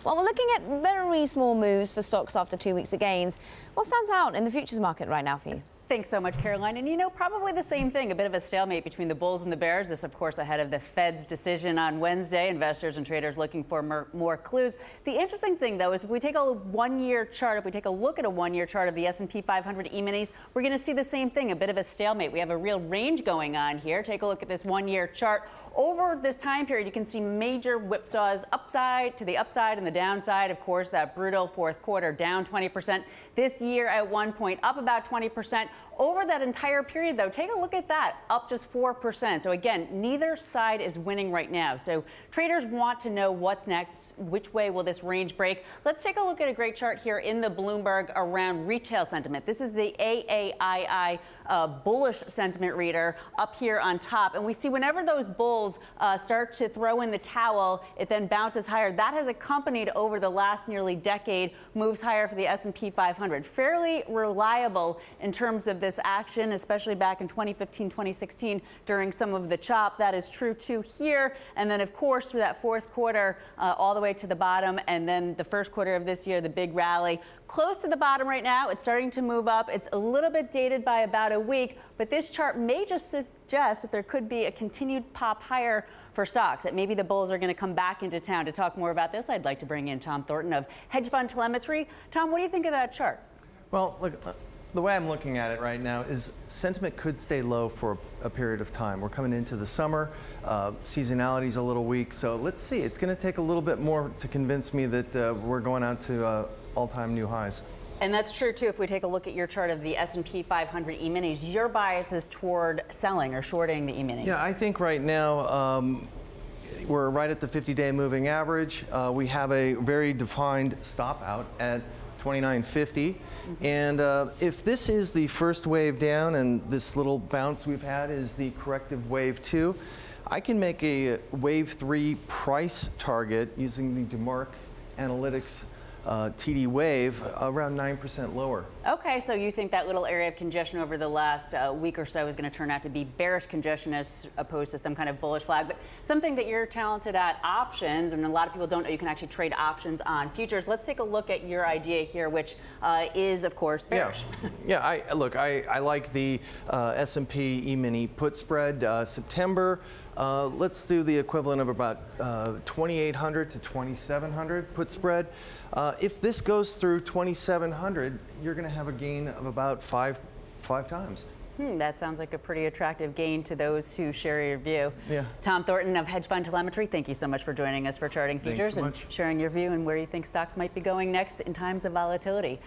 Well, we're looking at very small moves for stocks after 2 weeks of gains. What stands out in the futures market right now for you? Thanks so much, Caroline. And you know, probably the same thing, a bit of a stalemate between the bulls and the bears. This, of course, ahead of the Fed's decision on Wednesday. Investors and traders looking for more clues. The interesting thing, though, is if we take a one-year chart, if we take a look at a one-year chart of the S&P 500 E-minis, we're going to see the same thing, a bit of a stalemate. We have a real range going on here. Take a look at this one-year chart. Over this time period, you can see major whipsaws upside to the upside and the downside. Of course, that brutal fourth quarter down 20%. This year at one point up about 20%. Over that entire period, though, take a look at that, up just 4%. So again, neither side is winning right now. So traders want to know what's next, which way will this range break. Let's take a look at a great chart here in the Bloomberg around retail sentiment. This is the AAII bullish sentiment reader up here on top. And we see whenever those bulls start to throw in the towel, it then bounces higher. That has accompanied over the last nearly decade moves higher for the S&P 500. Fairly reliable in terms of this action, especially back in 2015, 2016 during some of the chop. That is true too here. And then, of course, through that fourth quarter all the way to the bottom, and then the first quarter of this year, the big rally. Close to the bottom right now. It's starting to move up. It's a little bit dated by about a week, but this chart may just suggest that there could be a continued pop higher for stocks, that maybe the bulls are going to come back into town. To talk more about this, I'd like to bring in Tom Thornton of Hedge Fund Telemetry. Tom, what do you think of that chart? Well, look, the way I'm looking at it right now is sentiment could stay low for a period of time. We're coming into the summer. Seasonality is a little weak, so let's see. It's going to take a little bit more to convince me that we're going out to all-time new highs. And that's true, too. If we take a look at your chart of the S&P 500 E-minis, your bias is toward selling or shorting the E-minis. Yeah, I think right now we're right at the 50-day moving average. We have a very defined stop out at 29.50. And if this is the first wave down and this little bounce we've had is the corrective wave 2, I can make a wave 3 price target using the DeMark Analytics TD wave around 9% lower. Okay, so you think that little area of congestion over the last week or so is going to turn out to be bearish congestion as opposed to some kind of bullish flag, but something that you're talented at, options, and a lot of people don't know you can actually trade options on futures. Let's take a look at your idea here, which is, of course, bearish. Yeah, I like the S&P E-mini put spread September. Let's do the equivalent of about 2,800 to 2,700 put spread. If this goes through 2,700, you're going to have a gain of about five times. That sounds like a pretty attractive gain to those who share your view. Yeah. Tom Thornton of Hedge Fund Telemetry, thank you so much for joining us for Charting Futures and sharing your view and where you think stocks might be going next in times of volatility.